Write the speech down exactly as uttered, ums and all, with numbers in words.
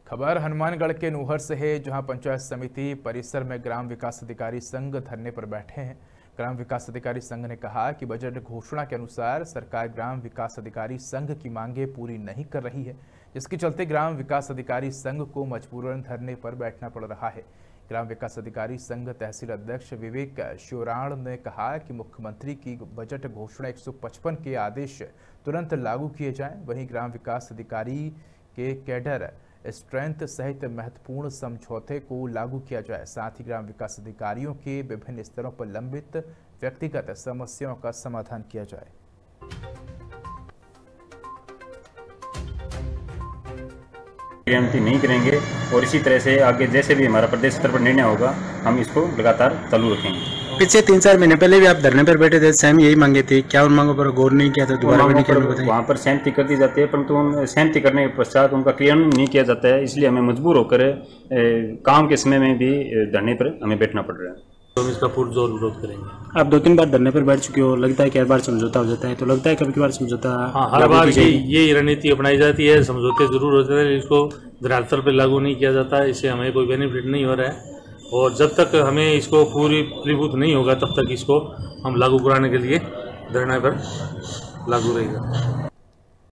खबर हनुमानगढ़ के नूहर से है, जहां पंचायत समिति परिसर में ग्राम विकास अधिकारी संघ धरने पर बैठे हैं। ग्राम विकास अधिकारी संघ ने कहा कि बजट घोषणा के अनुसार सरकार ग्राम विकास अधिकारी संघ की मांगें पूरी नहीं कर रही है, जिसके चलते ग्राम विकास अधिकारी संघ को मजबूरन धरने पर बैठना पड़ रहा है। ग्राम विकास अधिकारी संघ तहसील अध्यक्ष विवेक श्योराण ने कहा कि मुख्यमंत्री की बजट घोषणा एक सौ पचपन के आदेश तुरंत लागू किए जाएं। वहीं ग्राम विकास अधिकारी के कैडर स्ट्रेंथ सहित महत्वपूर्ण समझौते को लागू किया जाए। साथ ही ग्राम विकास अधिकारियों के विभिन्न स्तरों पर लंबित व्यक्तिगत समस्याओं का समाधान किया जाए। नहीं करेंगे और इसी तरह से आगे जैसे भी हमारा प्रदेश स्तर पर निर्णय होगा, हम इसको लगातार चालू रखेंगे। पिछले तीन चार महीने पहले भी आप धरने पर बैठे थे, सेम यही मांगे थी, क्या उन मांगों पर गौर नहीं किया था? दोबारा भी नहीं किया? वहाँ पर सहमति कर दी जाती है, परंतु उन सहमति करने के पश्चात उनका क्रियान्वयन नहीं किया जाता है, इसलिए हमें मजबूर होकर ए, काम के समय में भी धरने पर हमें बैठना पड़ रहा है। तो हम इसका पुरजोर विरोध करेंगे। आप दो तीन बार धरने पर बैठ चुके हो, लगता है कि हर बार समझौता हो जाता है, तो लगता है कभी बार समझौता? हाँ, हर बार ये ये रणनीति अपनाई जाती है, समझौते जरूर होते हैं, इसको धरातल पर लागू नहीं किया जाता, इससे हमें कोई बेनिफिट नहीं हो रहा है। और जब तक हमें इसको पूरी फलीभूत नहीं होगा, तब तक इसको हम लागू कराने के लिए धरने पर लागू रहेगा।